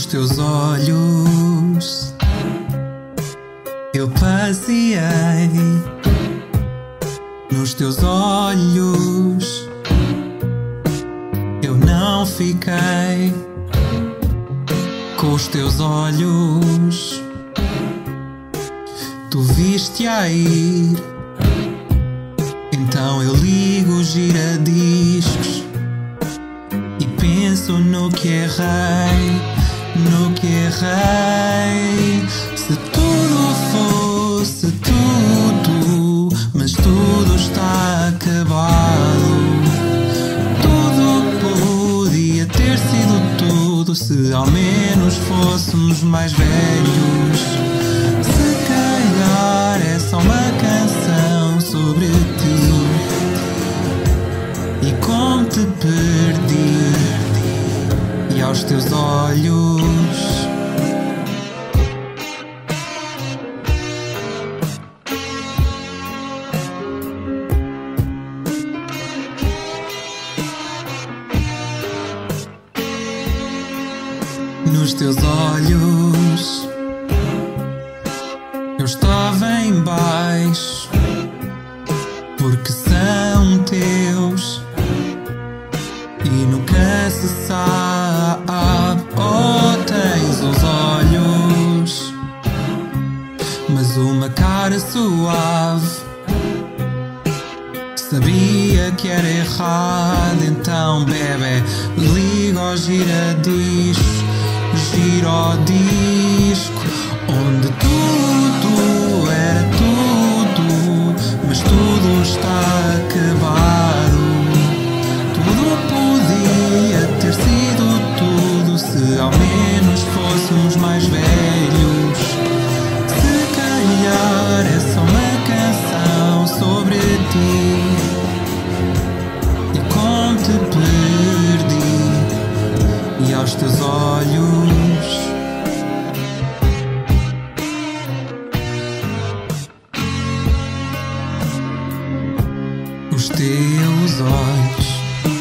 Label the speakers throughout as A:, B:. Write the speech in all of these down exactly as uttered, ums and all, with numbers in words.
A: Nos teus olhos eu passeei, nos teus olhos eu não fiquei. Com os teus olhos tu viste a ir, então eu ligo os giradiscos e penso no que errei, no que errei. Se tudo fosse tudo, mas tudo está acabado. Tudo podia ter sido tudo se ao menos fôssemos mais velhos. Se calhar é só uma canção sobre ti e como te perdi. E aos teus olhos nos teus olhos eu estava em baixo, porque são teus e nunca se sabe. Oh, tens os olhos, mas uma cara suave. Sabia que era errado, então bebê, liga ao giradiscos, gira o disco, onde tudo era tudo, mas tudo está acabado. Tudo podia ter sido tudo se ao menos fôssemos mais velhos. Se calhar é só uma canção sobre ti e como te perdi. E aos teus olhos os teus olhos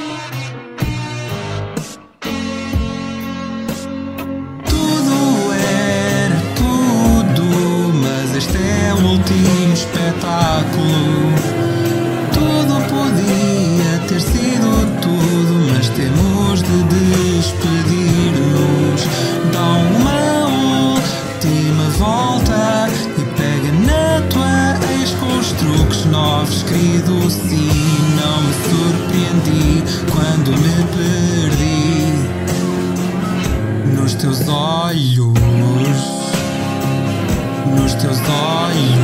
A: tudo era tudo, mas este é o último espetáculo. Tudo podia ter sido tudo, mas temos de despedir-nos. Dá uma última volta e pega na tua ex com os truques novos. Querido, sim, não me surpreendi quando me perdi. Nos teus olhos, nos teus olhos